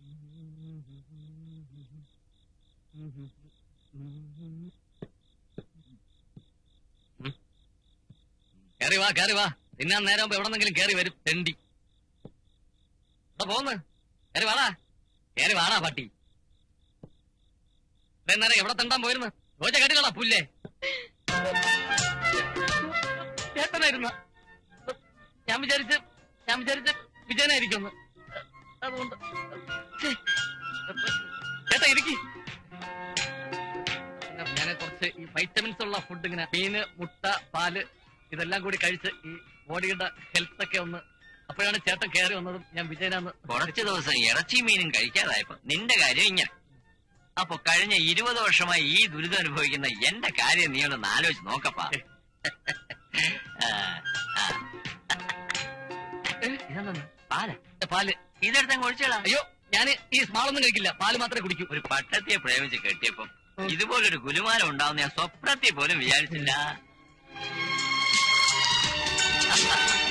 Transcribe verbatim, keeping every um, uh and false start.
കേറി വാ കേറി വാ. തിന്നാൻ നേരം എവിടെന്നെങ്കിലും കേറി വരും തെണ്ടി. പോന്ന് കേറി വാടാ, കേറി വാടാ പട്ടി. നേരം എവിടെ തണ്ടാൻ പോയിരുന്നു? റോജ കെട്ടികളാ പുല്ലേ. ചേട്ടനായിരുന്നു. ഞാൻ വിചാരിച്ച് ഞാൻ വിചാരിച്ച് വിജയനായിരിക്കും. അതുകൊണ്ട് ചേട്ടാ ഇരിക്കി. ഞാൻ കുറച്ച് ഈ വൈറ്റമിൻസ് ഉള്ള ഫുഡ് ഇങ്ങനെ മീന്, മുട്ട, പാല് ഇതെല്ലാം കൂടി കഴിച്ച് ഈ ബോഡിയുടെ ഹെൽത്ത് ഒക്കെ ഒന്ന്. അപ്പോഴാണ് ചേട്ടൻ കയറി വന്നതും ഞാൻ വിജയനാന്ന്. കുറച്ചു ദിവസം ഇറച്ചി മീനും കഴിക്കാതായപ്പോ നിന്റെ കാര്യം ഇങ്ങനെ. അപ്പൊ കഴിഞ്ഞ ഇരുപത് വർഷമായി ഈ ദുരിതം അനുഭവിക്കുന്ന എന്റെ കാര്യം നീ ഒന്ന് ആലോചിച്ച് നോക്കപ്പാ. പാല് പാല് ഇതെടുത്തങ്ങ് ഒഴിച്ചേടാ. അയ്യോ ഞാൻ ഈ സ്മാളൊന്നും കഴിക്കില്ല, പാല് മാത്രമേ കുടിക്കൂ. ഒരു പട്ടത്തെ പ്രേമിച്ച് കെട്ടിയപ്പം ഇതുപോലൊരു കുലുമാനം ഉണ്ടാവുന്ന ഞാൻ സ്വപ്നത്തെ പോലും വിചാരിച്ചില്ല.